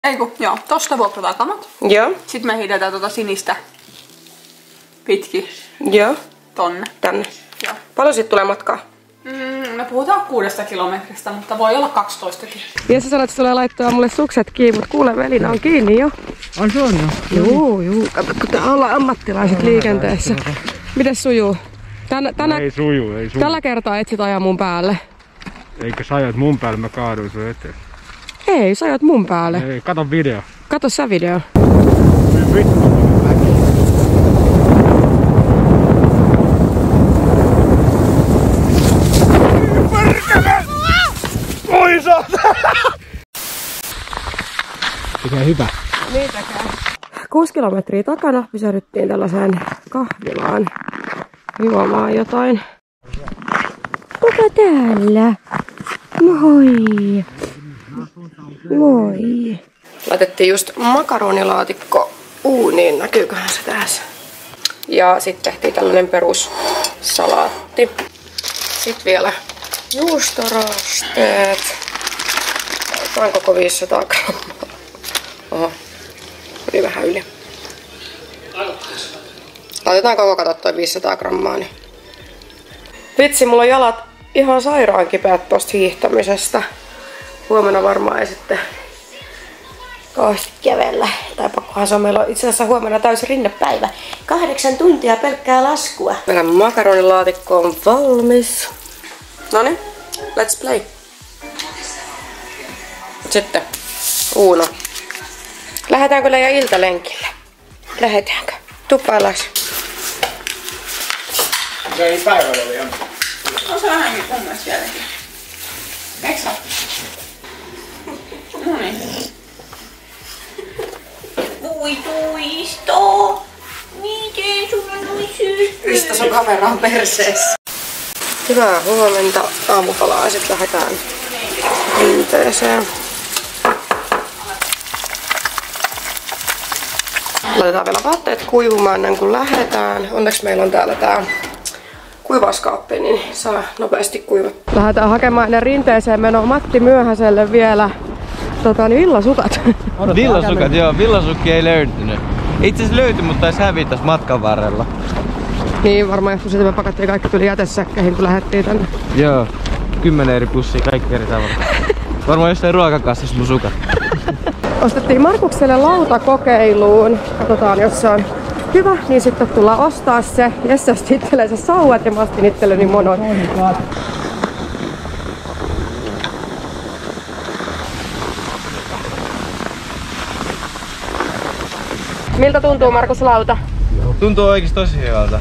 Joo, tosta vuokrataan kamat. Joo. Sitten me hiidetään tota sinistä pitkin. Joo. Tonne. Tänne. Joo. Paljon siitä tulee matkaa? Me puhutaan 6 kilometristä, mutta voi olla 12kin. Ja sä sanoit, että se tulee laittaa mulle sukset kiinni, mutta kuule, Elina on kiinni jo. On se on jo? Juu. Kato, kun täällä ollaan ammattilaiset liikenteessä. Mites sujuu? Ei suju. Tällä kertaa etsit ajaa mun päälle. Eikö sä ajat mun päälle, mä kaaduin sun eteen. Ei, sä ajat mun päälle. Ei, kato video. Kato sä video. Oi saatana! Tekee hyvä. Niin tekee. 6 kilometriä takana pysähdyttiin tällaiseen kahvilaan juomaan jotain. Kuka täällä? Moi! Moi! Laitettiin just makaronilaatikko uuniin, näkyyköhän se tässä? Ja sitten tehtiin tällainen perussalaatti. Sitten vielä juustorasteet. Laitetaan koko 500 grammaa. Oho, yli vähän yli. Laitetaan koko katot 500 grammaa. Niin. Vitsi, mulla on jalat ihan sairaan kipeät tosta hiihtämisestä. Huomenna varmaan ei sitten kauheasti kävellä. Tai pakkohan se on, meillä on itse asiassa huomenna täysi rinnepäivä. 8 tuntia pelkkää laskua. Meidän makaronilaatikko on valmis. Noniin, let's play. Sitten Uuno. Lähdetäänkö meidän iltalenkille? Lähdetäänkö? Tuppa alas. Se ei päivällä vielä. On se vähänkin mun mielestä vieläkin. Eiks saa? Noniin. Ui tuisto! Miten sulla noin syy? Pistä sun kameraan perseessä. Hyvää huomenta. Aamupalaa ja sit lähdetään rinteeseen. Laitetaan vielä vaatteet kuivumaan ennen kuin lähdetään. Onneksi meillä on täällä tää kuivauskaappi, niin saa nopeasti kuivattua. Lähdetään hakemaan ennen rinteeseen menoa Matti Myöhäselle vielä villasukat. Villasukat, joo. Villasukki ei löytynyt. Itse asiassa löytyi, mutta taisi hävitä matkan varrella. Niin, varmaan johtuu siitä, me pakattiin kaikki tuli jätesäkkäihin, kun lähdettiin tänne. Joo. 10 eri pussia, kaikki eri tavalla. Varmaan jossain ruokakassissa mun sukat. Ostettiin Markukselle lautakokeiluun. Katsotaan, jos se on hyvä, niin sitten tullaan ostaa se. Jesse osti itsellensä sauvat ja mä ostin itselleni monon. Miltä tuntuu, Markus, lauta? Tuntuu oikeesti tosi hyvältä.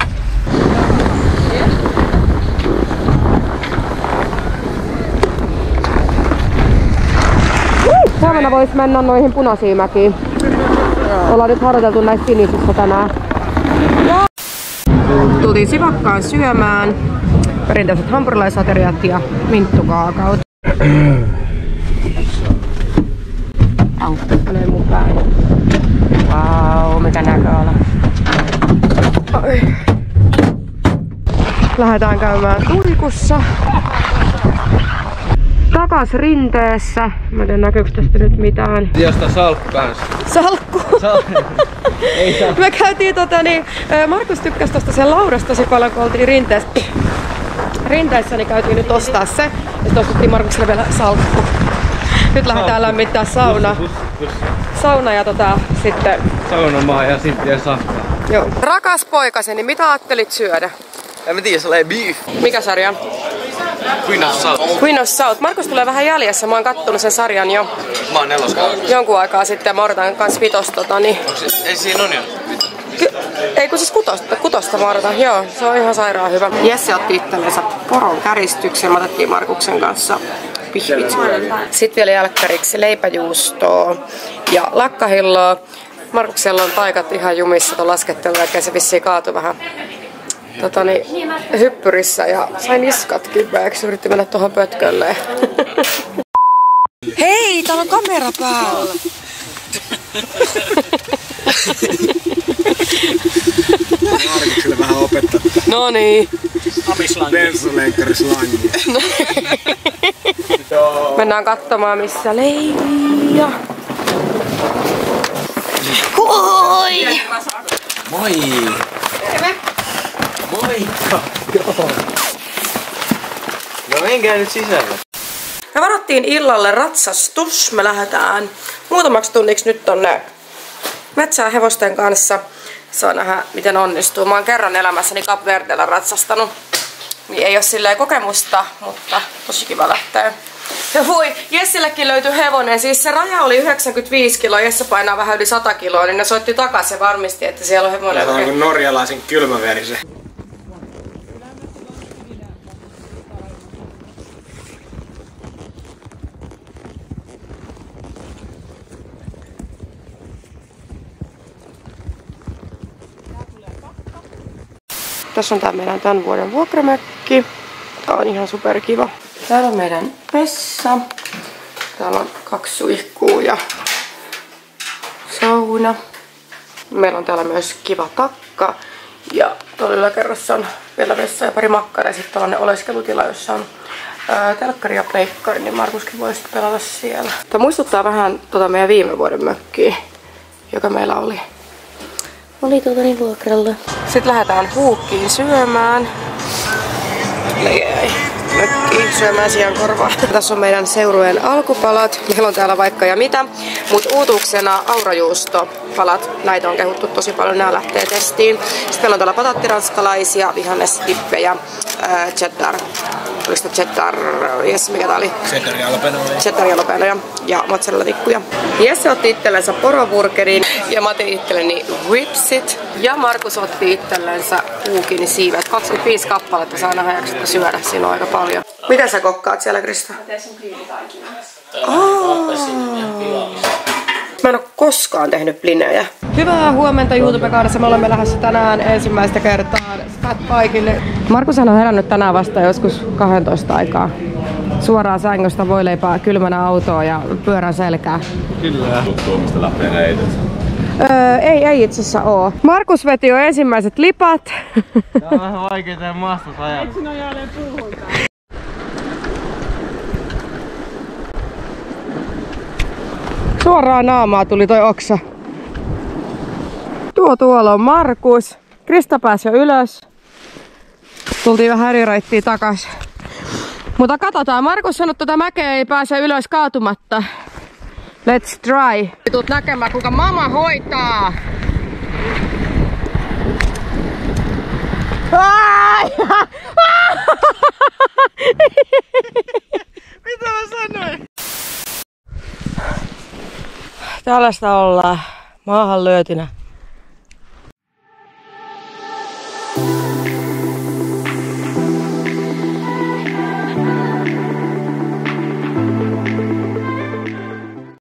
Huomenna vois mennä noihin punaisiin mäkiin. Ollaan nyt harjoiteltu näissä sinisissä tänään. Tultiin Sivakkaan syömään. Perinteiset hampurilaisateriat ja minttukaakaut. Menee mun päälle. Vau, mikä näköala. Lähdetään käymään Tuikussa. Takas rinteessä. Mä en tiedä, näkyykö tästä nyt mitään. Jostain salkku kanssa. Salkku? Me käytiin Markus tykkäsi tosta sen laudasta tosi paljon, kun oltiin rinteessä, niin käytiin nyt ostaa se. Ja sitten ostettiin Markukselle vielä salkku. Nyt lähdetään lämmittää sauna ja sitten... Saunamaa ja sitten safkaa. Joo. Rakas poikaseni, mitä ajattelit syödä? En mä tiedä, se oli beef. Mikä sarja? Queen of South. Queen of South. Markus tulee vähän jäljessä, mä oon kattonut sen sarjan jo. Mä oon 4. Jonkun aikaa sitten, mä odotan kans 5. niin... Ei siinä on jo. Ei kun siis 6 mä odotan, joo, se on ihan sairaan hyvä. Jesse otti itsellensä poron käristyksen, mä otettiin Markuksen kanssa pihvit. Sitten vielä jälkkäriksi leipäjuustoa ja lakkahilloa. Markuksella on paikat ihan jumissa tuon laskettelun jälkeen, se vissiin kaatui vähän hyppyrissä ja sain niskat kipeäksi, yritti mennä tuohon pötkölle. Hei, täällä on kamera päällä! Markukselle vähän opettaa. No niin. Bensolenkkarislangin. Mennään katsomaan missä Leija. Moi! Terve! Moikka! Joo. No menkää nyt sisälle. Me varattiin illalle ratsastus. Me lähdetään muutamaksi tunniksi nyt tonne metsään hevosten kanssa. Saa nähdä miten onnistuu. Mä oon kerran elämässäni Cap Verdellä ratsastanut. Niin ei oo silleen kokemusta, mutta tosi kiva lähteä. Ja voi, Jessellekin löytyi hevonen. Siis se raja oli 95 kiloa, Jesse painaa vähän yli 100 kiloa, niin ne soitti takas ja varmisti, että siellä on hevonen. Se on kuin norjalaisen kylmäverisen. Tässä on tää meidän tämän vuoden vuokramökki. Tää on ihan superkiva. Täällä on meidän vessa. Täällä on 2 suihkua ja sauna. Meillä on täällä myös kiva takka. Ja tuolla yläkerrassa on vielä vessa ja pari makkaria. Sitten tällainen oleskelutila, jossa on telkkari ja pleikkari, niin Markuskin voisi pelata siellä. Tämä muistuttaa vähän meidän viime vuoden mökkiä, joka meillä oli vuokralla. Sitten lähdetään Huukkiin syömään. Mökkiin syömään siankorvaa. Tässä on meidän seurueen alkupalat. Meillä on täällä vaikka ja mitä. Mutta uutuuksena aurajuustopalat. Näitä on kehuttu tosi paljon. Nämä lähtee testiin. Sitten meillä on täällä patattiranskalaisia, vihannesdippejä, cheddar. Oliko cheddar? Jes, mikä tää oli? Cheddar jalapenoja ja mozzarella-tikkuja. Jesse otti itsellensä poroburgerin ja mä otin itselleni ribsit. Ja Markus otti itsellensä Huukin siivet. 25 kappaletta saa nähdä jaksettä syödä. Siinä on aika paljon. Mitä sä kokkaat siellä, Krista? Mä teen sun blinitaikinaa. Mä en oo koskaan tehnyt blinejä. Hyvää huomenta YouTube-kaudessa. Me olemme lähdössä tänään ensimmäistä kertaa fatbikelle. Markushan on herännyt tänään vasta joskus 12 aikaa. Suoraan sängystä, voileipää, kylmänä autoa ja pyörän selkää. Kyllä. Tuomista lähteenä ei Ei itse asiassa oo. Markus veti jo ensimmäiset lipat. Tää on vähän vaikea tehdä maastassa ajaa. Eikö sinä jälleen puuhunkaan? Suoraan naamaa tuli toi oksa. Tuolla on Markus. Krista pääsi jo ylös. Tultiin vähän eri reittiin takas. Mutta katsotaan, Markus sanoi, että mäkeä ei pääse ylös kaatumatta. Let's try. Tuut näkemään, kuinka mama hoitaa. Mitä mä sanoin? Tällaista ollaan maahan lyötynä.